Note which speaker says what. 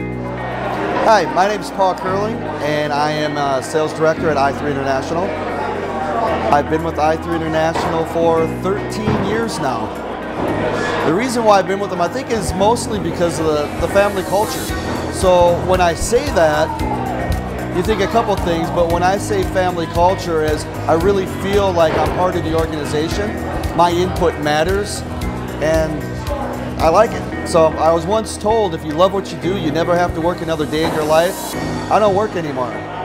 Speaker 1: Hi, my name is Paul Kerling, and I am a sales director at i3 International. I've been with i3 International for 13 years now. The reason why I've been with them, I think, is mostly because of the family culture. So when I say that, you think a couple things, but when I say family culture, is I really feel like I'm part of the organization. My input matters, and I like it. So I was once told, if you love what you do, you never have to work another day in your life. I don't work anymore.